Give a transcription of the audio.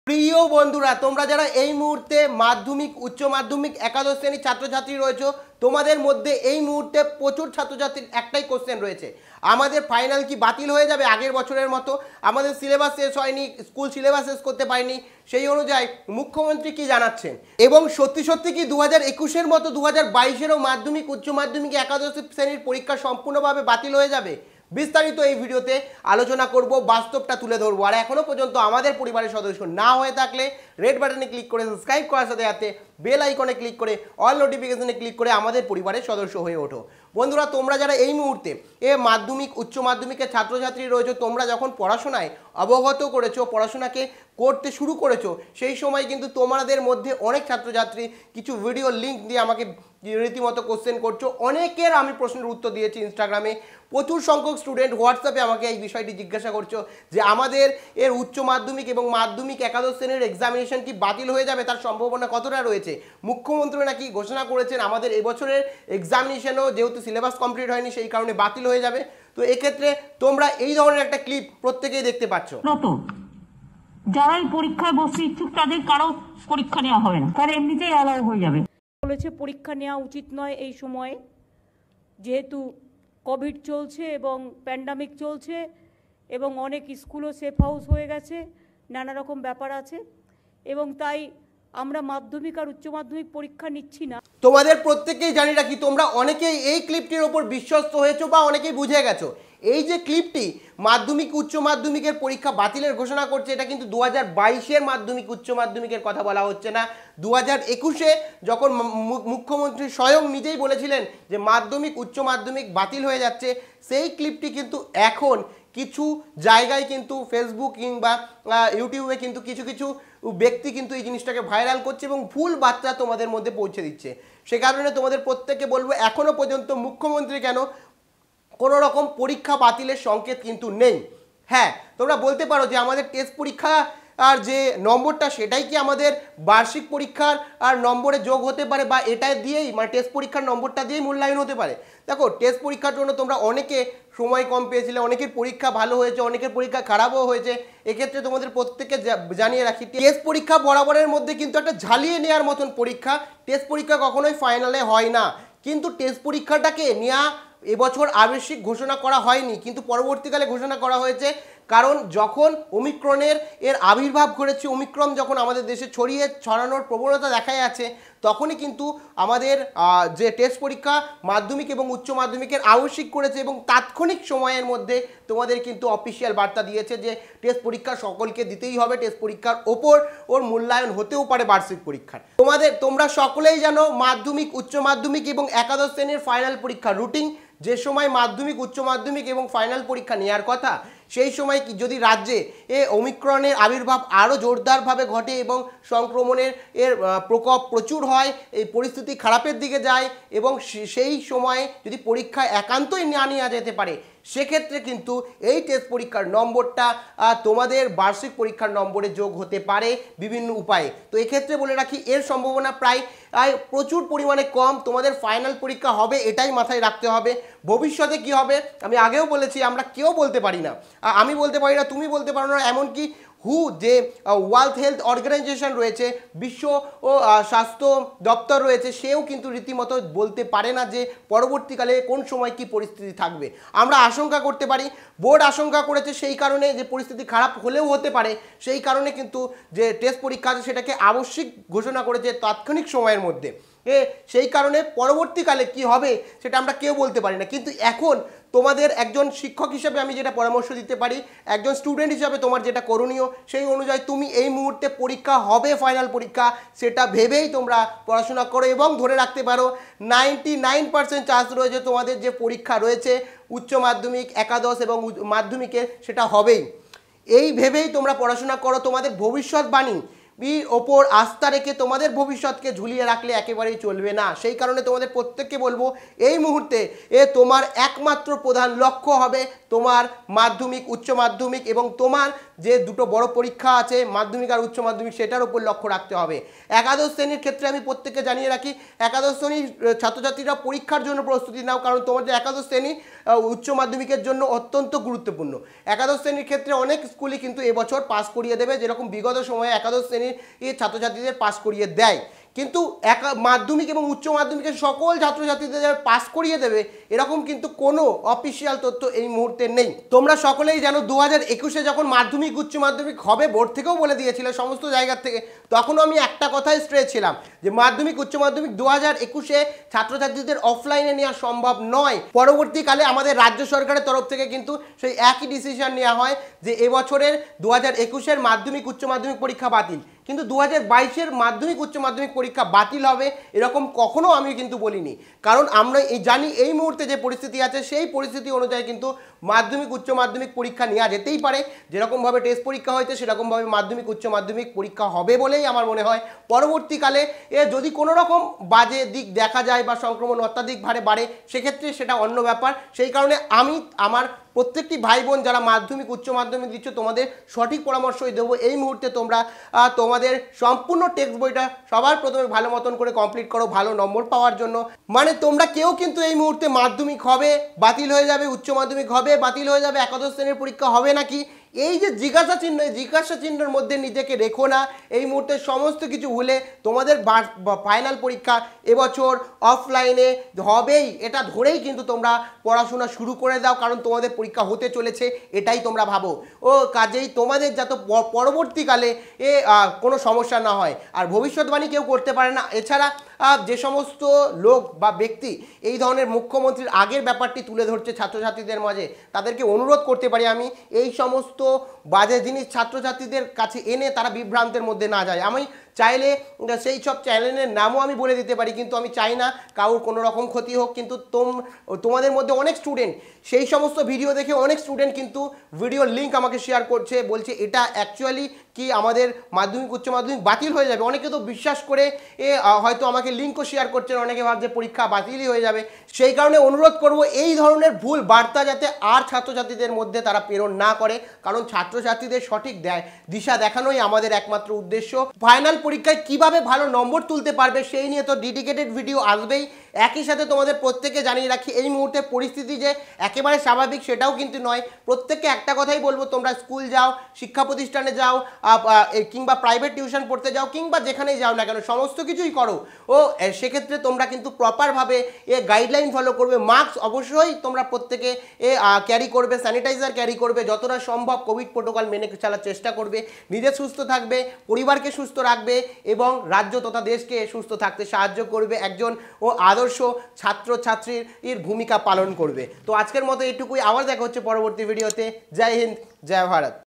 প্রিয় বন্ধুরা, তোমরা যারা এই মুহূর্তে মাধ্যমিক উচ্চ মাধ্যমিক একাদশ শ্রেণীর ছাত্রছাত্রী রয়েছে, তোমাদের মধ্যে এই মুহূর্তে প্রচুর ছাত্রছাত্রীর একটাই কোশ্চেন রয়েছে, আমাদের ফাইনাল কি বাতিল হয়ে যাবে আগের বছরের মতো? আমাদের সিলেবাস শেষ হয়নি, স্কুল সিলেবাস শেষ করতে পারিনি, সেই অনুযায়ী মুখ্যমন্ত্রী কি জানাচ্ছেন এবং সত্যি সত্যি কি 2021-এর মতো 2022-এরও মাধ্যমিক উচ্চ মাধ্যমিক একাদশ শ্রেণীর পরীক্ষা সম্পূর্ণভাবে বাতিল হয়ে যাবে? বিস্তারিত এই ভিডিওতে আলোচনা করব, বাস্তবটা তুলে ধরবো। আর এখনো পর্যন্ত আমাদের পরিবারের সদস্য না হয়ে থাকলে রেড বাটনে ক্লিক করে সাবস্ক্রাইব করার সাথে সাথে বেল আইকনে ক্লিক করে অল নোটিফিকেশনে ক্লিক করে আমাদের পরিবারের সদস্য হয়ে ওঠো। বন্ধুরা, তোমরা যারা এই মুহূর্তে মাধ্যমিক উচ্চ মাধ্যমিকের ছাত্রছাত্রী রয়েছে, তোমরা যখন পড়াশোনায় অবগত করেছো, পড়াশোনাকে করতে শুরু করেছো, সেই সময় কিন্তু তোমাদের মধ্যে অনেক ছাত্রছাত্রী কিছু ভিডিও লিঙ্ক দিয়ে আমাকে রীতিমতো কোশ্চেন করছো। অনেকের আমি প্রশ্নের উত্তর দিয়েছি ইনস্টাগ্রামে, প্রচুর সংখ্যক স্টুডেন্ট হোয়াটসঅ্যাপে আমাকে এই বিষয়টি জিজ্ঞাসা করছো যে আমাদের উচ্চ মাধ্যমিক এবং মাধ্যমিক একাদশ শ্রেণীর এক্সামিনেশন কি বাতিল হয়ে যাবে, তার সম্ভাবনা কতটা রয়েছে? মুখ্যমন্ত্রী নাকি ঘোষণা করেছেন আমাদের এবছরের এক্সামিনেশনও যেহেতু সিলেবাস কমপ্লিট হয়নি সেই কারণে বাতিল হয়ে যাবে। তো এক্ষেত্রে তোমরা এই ধরনের একটা ক্লিপ প্রত্যেকেই দেখতে পাচ্ছ। যারা এই পরীক্ষায় বসতে ইচ্ছুক তাদের কারো পরীক্ষা নেওয়া হবে না, তারা এমনিতেই অ্যালাউ হয়ে যাবে। বলেছে পরীক্ষা নেওয়া উচিত নয় এই সময়ে, যেহেতু কোভিড চলছে এবং প্যান্ডামিক চলছে এবং অনেক স্কুলও সেফ হাউস হয়ে গেছে, নানা রকম ব্যাপার আছে এবং তাই আমরা মাধ্যমিক আর উচ্চ মাধ্যমিক পরীক্ষা নিচ্ছি না। তোমাদের প্রত্যেকেই জানি রাখি, তোমরা অনেকেই এই ক্লিপটির ওপর বিশ্বস্ত হয়েছো বা অনেকেই বুঝে গেছো এই যে ক্লিপটি মাধ্যমিক উচ্চ মাধ্যমিকের পরীক্ষা বাতিলের ঘোষণা করছে, এটা কিন্তু 2022-এর মাধ্যমিক উচ্চ মাধ্যমিকের কথা বলা হচ্ছে না। 2021-এ যখন মুখ্যমন্ত্রী স্বয়ং নিজেই বলেছিলেন যে মাধ্যমিক উচ্চ মাধ্যমিক বাতিল হয়ে যাচ্ছে, সেই ক্লিপটি কিন্তু এখন কিছু জায়গায় কিন্তু ফেসবুক কিংবা ইউটিউবে কিন্তু কিছু কিছু ব্যক্তি কিন্তু এই জিনিসটাকে ভাইরাল করছে এবং ভুল বার্তা তোমাদের মধ্যে পৌঁছে দিচ্ছে। সে কারণে তোমাদের প্রত্যেককে বলবো, এখনো পর্যন্ত মুখ্যমন্ত্রী কেন কোনো রকম পরীক্ষা বাতিলের সংকেত কিন্তু নেই। হ্যাঁ, তোমরা বলতে পারো যে আমাদের টেস্ট পরীক্ষা আর যে নম্বরটা সেটাই কি আমাদের বার্ষিক পরীক্ষার আর নম্বরে যোগ হতে পারে, বা এটা দিয়েই মানে টেস্ট পরীক্ষার নম্বরটা দিয়েই মূল্যায়ন হতে পারে? দেখো, টেস্ট পরীক্ষার জন্য তোমরা অনেকে সময় কম পেয়েছিলে, অনেকের পরীক্ষা ভালো হয়েছে, অনেকের পরীক্ষা খারাপও হয়েছে। এক্ষেত্রে তোমাদের প্রত্যেককে জানিয়ে রাখি, টেস্ট পরীক্ষা বরাবরের মধ্যে কিন্তু একটা ঝালিয়ে নেওয়ার মতন পরীক্ষা। টেস্ট পরীক্ষা কখনোই ফাইনালে হয় না, কিন্তু টেস্ট পরীক্ষাটাকে নেওয়া এবছর আবশ্যিক ঘোষণা করা হয়নি, কিন্তু পরবর্তীকালে ঘোষণা করা হয়েছে। কারণ যখন ওমিক্রনের আবির্ভাব ঘটেছে, ওমিক্রন যখন আমাদের দেশে ছড়ানোর প্রবণতা দেখা যাচ্ছে, তখনই কিন্তু আমাদের যে টেস্ট পরীক্ষা মাধ্যমিক এবং উচ্চ মাধ্যমিকের আবশ্যিক করেছে এবং তাৎক্ষণিক সময়ের মধ্যে তোমাদের কিন্তু অফিসিয়াল বার্তা দিয়েছে যে টেস্ট পরীক্ষা সকলকে দিতেই হবে, টেস্ট পরীক্ষার ওপর ওর মূল্যায়ন হতেও পারে বার্ষিক পরীক্ষার। তোমরা সকলেই জানো মাধ্যমিক উচ্চ মাধ্যমিক এবং একাদশ শ্রেণীর ফাইনাল পরীক্ষা রুটিন, যে সময় মাধ্যমিক উচ্চ মাধ্যমিক এবং ফাইনাল পরীক্ষা নেওয়ার কথা, সেই সময় যদি রাজ্যে ওমিক্রনের আবির্ভাব আরও জোরদারভাবে ঘটে এবং সংক্রমণের প্রকোপ প্রচুর হয়, এই পরিস্থিতি খারাপের দিকে যায় এবং সেই সময়ে যদি পরীক্ষা একান্তই না নেওয়া যেতে পারে, সেক্ষেত্রে কিন্তু এই টেস্ট পরীক্ষার নম্বরটা তোমাদের বার্ষিক পরীক্ষার নম্বরে যোগ হতে পারে বিভিন্ন উপায়ে। তো এক্ষেত্রে বলে রাখি, এর সম্ভাবনা প্রায় প্রচুর পরিমাণে কম। তোমাদের ফাইনাল পরীক্ষা হবে এটাই মাথায় রাখতে হবে। ভবিষ্যতে কি হবে আমি আগেও বলেছি, আমরা কেউ বলতে পারি না, আমি বলতে পারি না, তুমি বলতে পারো না, এমনকি যে ওয়ার্ল্ড হেলথ অর্গানাইজেশন রয়েছে, বিশ্ব ও স্বাস্থ্য দপ্তর রয়েছে, সেও কিন্তু রীতিমতো বলতে পারে না যে পরবর্তীকালে কোন সময় কি পরিস্থিতি থাকবে। আমরা আশঙ্কা করতে পারি, বোর্ড আশঙ্কা করেছে সেই কারণে যে পরিস্থিতি খারাপ হলেও হতে পারে, সেই কারণে কিন্তু যে টেস্ট পরীক্ষা আছে সেটাকে আবশ্যিক ঘোষণা করেছে তাৎক্ষণিক সময়ের মধ্যে। সেই কারণে পরবর্তীকালে কি হবে সেটা আমরা কেউ বলতে পারি না। কিন্তু এখন তোমাদের একজন শিক্ষক হিসেবে আমি যেটা পরামর্শ দিতে পারি, একজন স্টুডেন্ট হিসাবে তোমার যেটা করণীয়, সেই অনুযায়ী তুমি এই মুহূর্তে পরীক্ষা হবে ফাইনাল পরীক্ষা সেটা ভেবেই তোমরা পড়াশোনা করো এবং ধরে রাখতে পারো 99% চান্স রয়েছে তোমাদের যে পরীক্ষা রয়েছে উচ্চ মাধ্যমিক একাদশ এবং মাধ্যমিকের সেটা হবেই। এই ভেবেই তোমরা পড়াশোনা করো। তোমাদের ভবিষ্যৎবাণী ওপর আস্থা রেখে তোমাদের ভবিষ্যৎকে ঝুলিয়ে রাখলে একেবারেই চলবে না। সেই কারণে তোমাদের প্রত্যেককে বলবো, এই মুহূর্তে তোমার একমাত্র প্রধান লক্ষ্য হবে তোমার মাধ্যমিক উচ্চ মাধ্যমিক এবং তোমার যে দুটো বড় পরীক্ষা আছে মাধ্যমিক আর উচ্চ মাধ্যমিক, সেটার উপর লক্ষ্য রাখতে হবে। একাদশ শ্রেণীর ক্ষেত্রে আমি প্রত্যেককে জানিয়ে রাখি, একাদশ শ্রেণীর ছাত্রছাত্রীরা পরীক্ষার জন্য প্রস্তুতি নাও, কারণ তোমাদের একাদশ শ্রেণী উচ্চ মাধ্যমিকের জন্য অত্যন্ত গুরুত্বপূর্ণ। একাদশ শ্রেণীর ক্ষেত্রে অনেক স্কুলই কিন্তু এবছর পাস করিয়ে দেবে, যেরকম বিগত সময়ে একাদশ শ্রেণীর ছাত্রছাত্রীদের পাস করিয়ে দেয়, কিন্তু মাধ্যমিক এবং উচ্চ মাধ্যমিকের সকল ছাত্রছাত্রীদের পাস করিয়ে দেবে এরকম কিন্তু কোনো অফিসিয়াল তথ্য এই মুহূর্তে নেই। তোমরা সকলেই জানো 2021-এ যখন মাধ্যমিক উচ্চ মাধ্যমিক হবে, বোর্ড থেকেও বলে দিয়েছিল সমস্ত জায়গার থেকে, তখনও আমি একটা কথাই স্ট্রেট ছিলাম যে মাধ্যমিক উচ্চ মাধ্যমিক 2021-এ ছাত্রছাত্রীদের অফলাইনে নেওয়া সম্ভব নয়। পরবর্তীকালে আমাদের রাজ্য সরকারের তরফ থেকে কিন্তু সেই একই ডিসিশন নেওয়া হয় যে এবছরের 2021-এর মাধ্যমিক উচ্চ মাধ্যমিক পরীক্ষা বাতিল, কিন্তু 2022-এর মাধ্যমিক উচ্চ মাধ্যমিক পরীক্ষা বাতিল হবে এরকম কখনো আমি কিন্তু বলিনি, কারণ আমরা জানি এই মুহূর্তে যে পরিস্থিতি আছে সেই পরিস্থিতি অনুযায়ী কিন্তু মাধ্যমিক উচ্চ মাধ্যমিক পরীক্ষা নেওয়া যেতেই পারে। যেরকমভাবে টেস্ট পরীক্ষা হয়েছে সেরকমভাবে মাধ্যমিক উচ্চ মাধ্যমিক পরীক্ষা হবে বলেই আমার মনে হয়। পরবর্তীকালে যদি কোনো রকম বাজে দিক দেখা যায় বা সংক্রমণ অত্যাধিক হারে বাড়ে, সেক্ষেত্রে সেটা অন্য ব্যাপার। সেই কারণে আমি আমার প্রত্যেকটি ভাই বোন যারা মাধ্যমিক উচ্চ মাধ্যমিক দিচ্ছ তোমাদের সঠিক পরামর্শই দেবো। এই মুহূর্তে তোমরা তোমাদের সম্পূর্ণ টেক্সট বইটা সবার প্রথমে ভালো মতন করে কমপ্লিট করো ভালো নম্বর পাওয়ার জন্য। মানে তোমরা কেউ কিন্তু এই মুহূর্তে মাধ্যমিক হবে বাতিল হয়ে যাবে, উচ্চ মাধ্যমিক হবে বাতিল হয়ে যাবে, একাদশ শ্রেণীর পরীক্ষা হবে নাকি, এই যে জিজ্ঞাসা চিহ্ন, এই জিজ্ঞাসা চিহ্নের মধ্যে নিজেকে রেখো না। এই মুহূর্তে সমস্ত কিছু ভুলে তোমাদের ফাইনাল পরীক্ষা এবছর অফলাইনে হবেই এটা ধরেই কিন্তু তোমরা পড়াশোনা শুরু করে দাও, কারণ তোমাদের পরীক্ষা হতে চলেছে এটাই তোমরা ভাবো। ও কাজেই তোমাদের যাতে পরবর্তীকালে কোনো সমস্যা না হয়। আর ভবিষ্যৎবাণী কেউ করতে পারে না, এছাড়া যে সমস্ত লোক বা ব্যক্তি এই ধরনের মুখ্যমন্ত্রীর আগের ব্যাপারটি তুলে ধরছে ছাত্রছাত্রীদের মাঝে, তাদেরকে অনুরোধ করতে পারি আমি এই সমস্ত বাজে জিনিস ছাত্রছাত্রীদের কাছে এনে তারা বিভ্রান্তের মধ্যে না যায়। আমি চাইলে সেই সব চ্যানেলের নামও আমি বলে দিতে পারি, কিন্তু আমি চাই না কারোর কোনো রকম ক্ষতি হোক। কিন্তু তোমাদের মধ্যে অনেক স্টুডেন্ট সেই সমস্ত ভিডিও দেখে অনেক স্টুডেন্ট কিন্তু ভিডিওর লিঙ্ক আমাকে শেয়ার করছে, বলছে এটা অ্যাকচুয়ালি কি আমাদের মাধ্যমিক উচ্চ মাধ্যমিক বাতিল হয়ে যাবে। অনেকে তো বিশ্বাস করে হয়তো আমাকে লিঙ্কও শেয়ার করছেন, অনেকে ভাবছে পরীক্ষা বাতিলই হয়ে যাবে। সেই কারণে অনুরোধ করব এই ধরনের ভুল বার্তা যাতে আর ছাত্রছাত্রীদের মধ্যে তারা প্রেরণ না করে, কারণ ছাত্রছাত্রীদের সঠিক দিশা দেখানোই আমাদের একমাত্র উদ্দেশ্য। ফাইনাল পরীক্ষায় কিভাবে ভালো নম্বর তুলতে পারবে সেই নিয়ে তো ডেডিকেটেড ভিডিও আসবেই। একই সাথে তোমাদের প্রত্যেককে জানিয়ে রাখি এই মুহূর্তে পরিস্থিতি যে একেবারে স্বাভাবিক সেটাও কিন্তু নয়। প্রত্যেককে একটা কথাই বলবো, তোমরা স্কুল যাও, শিক্ষা প্রতিষ্ঠানে যাও, কিংবা প্রাইভেট টিউশন পড়তে যাও, কিংবা যেখানেই যাও না কেন সমস্ত কিছুই করো, ও সেক্ষেত্রে তোমরা কিন্তু প্রপারভাবে গাইডলাইন ফলো করবে। মাস্ক অবশ্যই তোমরা প্রত্যেকে ক্যারি করবে, স্যানিটাইজার ক্যারি করবে, যতটা সম্ভব কোভিড প্রোটোকল মেনে চলার চেষ্টা করবে, নিজে সুস্থ থাকবে, পরিবারকে সুস্থ রাখবে এবং রাজ্য তথা দেশকে সুস্থ থাকতে সাহায্য করবে, একজন আদর্শ ছাত্রছাত্রীর ভূমিকা পালন করবে। তো আজকের মতো এইটুকুই, আবার দেখা হচ্ছে পরবর্তী ভিডিওতে। জয় হিন্দ, জয় ভারত।